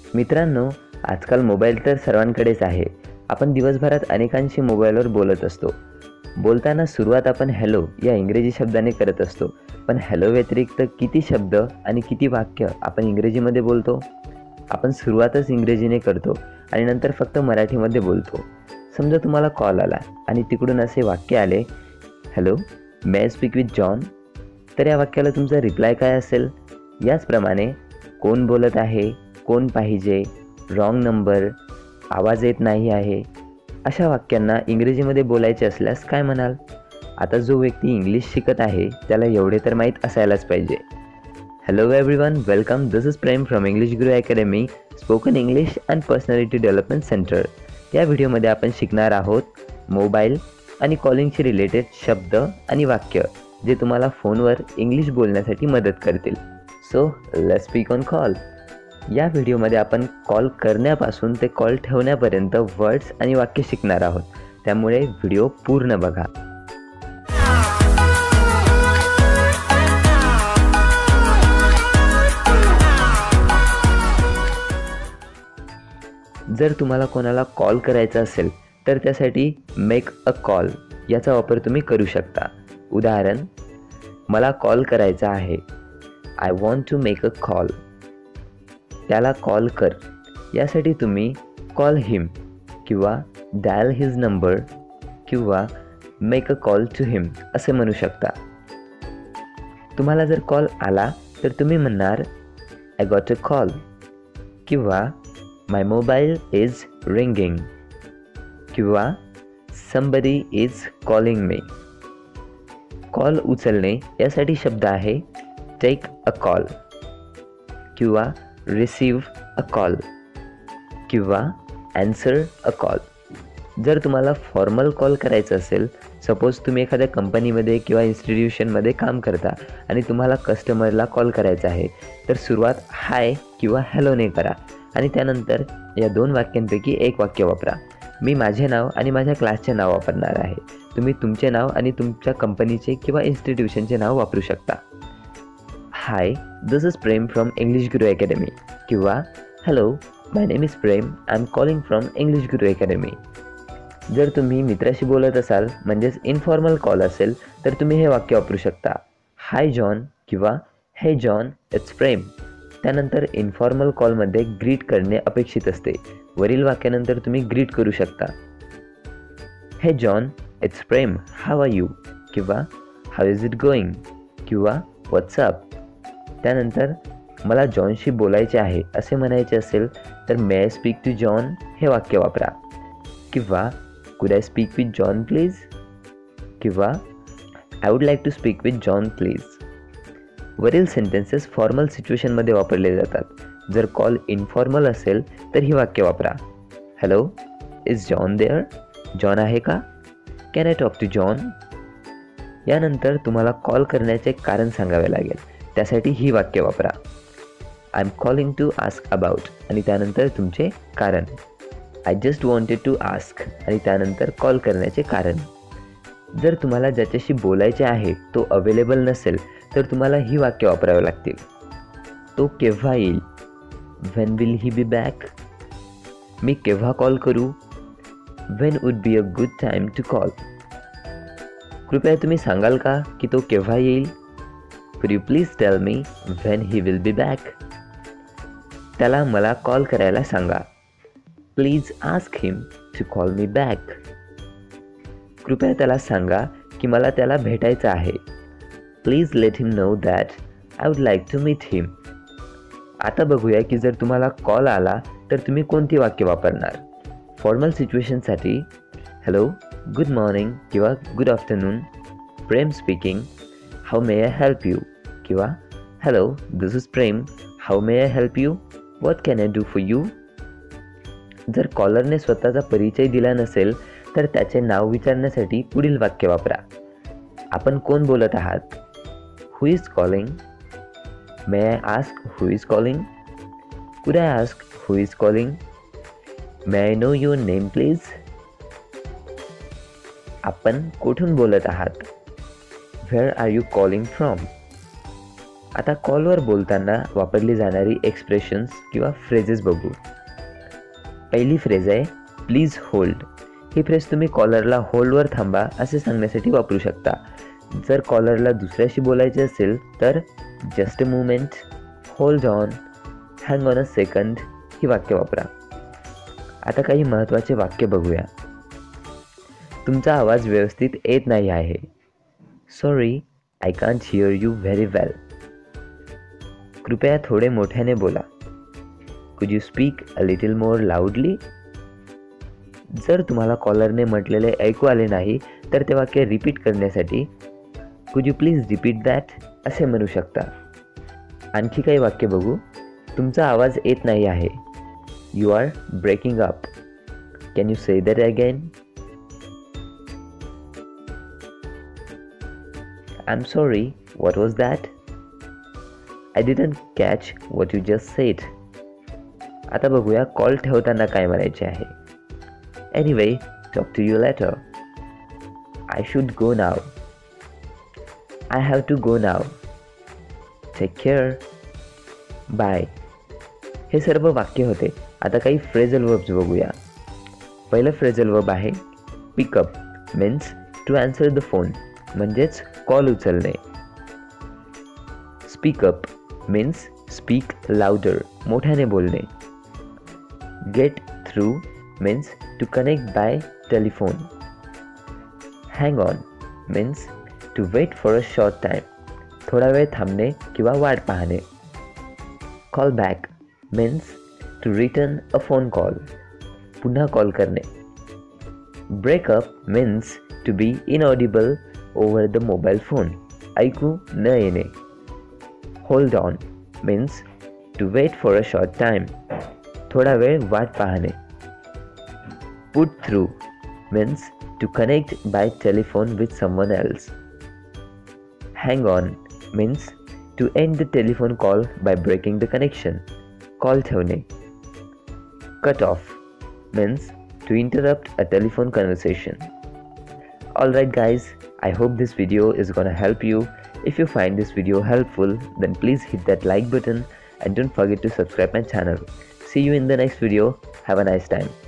मित्रांनो, आजकाल मोबाईल तर सर्वांकडेच आहे. आपण दिवसभरात अनेकांशी मोबाईलवर बोलत असतो. बोलताना सुरुवात आपण हॅलो या इंग्रजी शब्दाने करत असतो. पण हॅलो व्यतिरिक्त किती शब्द आणि किती वाक्य आपण इंग्रजीमध्ये बोलतो? आपण सुरुवातच इंग्रजीने करतो आणि नंतर फक्त मराठीमध्ये बोलतो. समजा तुम्हाला कॉल आला आणि तिकडून असे वाक्य आले, hello, may I speak with John? तर या वाक्याला तुमचा रिप्लाय काय असेल? याचप्रमाणे कोण बोलत आहे, कोण पाहिजे, रॉंग नंबर, आवाज येत नाही आहे, अशा वाक्यांना इंग्रजीमध्ये बोलायचे असल्यास काय म्हणाल? आता जो व्यक्ती इंग्लिश शिकत आहे त्याला एवढे तर माहीत असायलाच पाहिजे. Hello everyone, welcome. This is Prem from English Guru Academy, spoken English and personality development centre. या व्हिडिओमध्ये आपण शिकणार आहोत मोबाईल आणि कॉलिंगशी रिलेटेड शब्द आणि वाक्य जे तुम्हाला फोनवर इंग्लिश बोलण्यासाठी मदत करतील. So let's speak on call. या व्हिडिओमध्ये आपण कॉल करण्यापासून ते कॉल ठेवण्यापर्यंत वर्ड्स आणि वाक्य शिकणार आहोत, त्यामुळे व्हिडिओ पूर्ण बघा. जर तुम्हाला कोणाला कॉल करायचा असेल तर त्यासाठी मेक अ कॉल याचा वापर तुम्ही करू शकता. उदाहरण, मला कॉल करायचा आहे. I want to make a call. त्याला कॉल कर यासाठी तुम्ही कॉल हिम किंवा डायल हिज नंबर किंवा make a call to him असे म्हणू शकता. तुम्हाला जर कॉल आला तर तुम्ही म्हणणार आय गॉट अ कॉल किंवा माय मोबाईल इज रिंगिंग किंवा somebody is calling me. Call उचलणे यासाठी शब्द आहे टेक अ कॉल किंवा रिसीव अ कॉल किंवा ॲन्सर अ कॉल. जर तुम्हाला फॉर्मल कॉल करायचं असेल, सपोज तुम्ही एखाद्या कंपनीमध्ये किंवा इन्स्टिट्यूशनमध्ये काम करता आणि तुम्हाला कस्टमरला कॉल करायचा आहे, तर सुरुवात हाय किंवा हॅलोने करा आणि त्यानंतर या दोन वाक्यांपैकी एक वाक्य वापरा. मी माझे नाव आणि माझ्या क्लासचे नाव वापरणार आहे. तुम्ही तुमचे नाव आणि तुमच्या कंपनीचे किंवा इन्स्टिट्यूशनचे नाव वापरू शकता. Hi, this is Prem from English Guru Academy किंवा hello, my name is Prem, I am calling from English Guru Academy. जर तुम्ही मित्राशी बोलत असाल, म्हणजेच इनफॉर्मल कॉल असेल, तर तुम्ही हे वाक्य वापरू शकता. हाय जॉन किंवा हे जॉन, इट्स प्रेम. त्यानंतर इनफॉर्मल कॉलमध्ये ग्रीट करणे अपेक्षित असते. वरील वाक्यानंतर तुम्ही ग्रीट करू शकता. Hey John, it's Prem, how are you किंवा हाव इज इट गोईंग किंवा व्हॉट्सअप. त्यानंतर मला जॉनशी बोलायचे आहे असे म्हणायचे असेल तर may I speak to John हे वाक्य वापरा किंवा could I speak with John please किंवा I would like to speak with John please. वरील सेंटेन्सेस फॉर्मल सिच्युएशनमध्ये वापरले जातात. जर कॉल इनफॉर्मल असेल तर ही वाक्य वापरा. Hello, is John there? John आहे का? Can I talk to John? यानंतर तुम्हाला कॉल करण्याचे कारण सांगावे लागेल, त्यासाठी ही वाक्य वापरा. I am calling to ask about आणि त्यानंतर तुमचे कारण. I just wanted to ask आणि त्यानंतर कॉल करण्याचे कारण. जर तुम्हाला ज्याच्याशी बोलायचे आहे तो अवेलेबल नसेल तर तुम्हाला ही वाक्य वापरावी लागतील. तो केव्हा येईल? When will he be back? मी केव्हा कॉल करू? When would be a good time to call? कृपया तुम्ही सांगाल का की तो केव्हा येईल? Could you please tell me when he will be back? त्याला मला कॉल करायला सांगा. Please ask him to call me back. कृपया त्याला सांगा की मला त्याला भेटायचं आहे. Please let him know that I would like to meet him. आता बघूया की जर तुम्हाला कॉल आला तर तुम्ही कोणती वाक्य वापरणार. फॉर्मल सिच्युएशनसाठी हॅलो, गुड मॉर्निंग किंवा good afternoon, Prem speaking, how may I help you किंवा hello, this is Prem, how may I help you, what can I do for you. जर कॉलरने स्वतःचा परिचय दिला नसेल तर त्याचे नाव विचारण्यासाठी पुढील वाक्य वापरा. आपण कोण बोलत आहात? Who is calling? May I ask who is calling? Could I ask who is calling? May I know your name please? आपण कुठून बोलत आहात? Where are you calling from? आता कॉलवर बोलताना वापरली जाणारी एक्सप्रेशन्स किंवा फ्रेजेस बघू. पहिली फ्रेज आहे प्लीज होल्ड. ही फ्रेज तुम्ही कॉलरला होल्डवर थांबा असे सांगण्यासाठी वापरू शकता. जर कॉलरला दुसऱ्याशी बोलायचे असेल तर just a moment, hold on, hang on a second ही वाक्य वापरा. आता काही महत्त्वाचे वाक्य बघूया. तुमचा आवाज व्यवस्थित येत नाही आहे. Sorry, I can't hear you very well. कृपया थोडे मोठ्याने बोला. Could you speak a little more loudly. जर तुम्हाला कॉलरने म्हटलेले ऐकू आले नाही तर ते वाक्य रिपीट करण्यासाठी कुड यू प्लीज रिपीट दॅट असे म्हणू शकता. आणखी काही वाक्य बघू. तुमचा आवाज येत नाही आहे. You are breaking up. Can you say that again. I am sorry, what was that. I didn't catch what you just said. आता बघूया कॉल ठेवताना काय म्हणायचे आहे. Anyway, talk to you later. I should go now. I have to go now. Take care. Bye. हे सर्व वाक्य होते. आता काही फ्रेजल वर्ब्स बघूया. पहिलं फ्रेजल वर्ब आहे pick up. Means to answer the phone, म्हणजेच कॉल उचलणे. स्पीकअप मीन्स स्पीक लाऊडर, मोठ्याने बोलणे. Get through means to connect by telephone. Hang on means to wait for a short time, थोडा वेळ थांबणे किंवा वाट पाहणे. Call back means to return a phone call, पुन्हा कॉल करणे. Break up means to be inaudible over the mobile phone, ऐकू न येणे. Hold on means to wait for a short time, थोडा वेळ वाट पाहणे. Put through means to connect by telephone with someone else. Hang on means to end the telephone call by breaking the connection, call ठेवणे. Cut off means to interrupt a telephone conversation. Alright guys, I hope this video is gonna help you. If you find this video helpful, then please hit that like button and don't forget to subscribe my channel. See you in the next video. Have a nice time.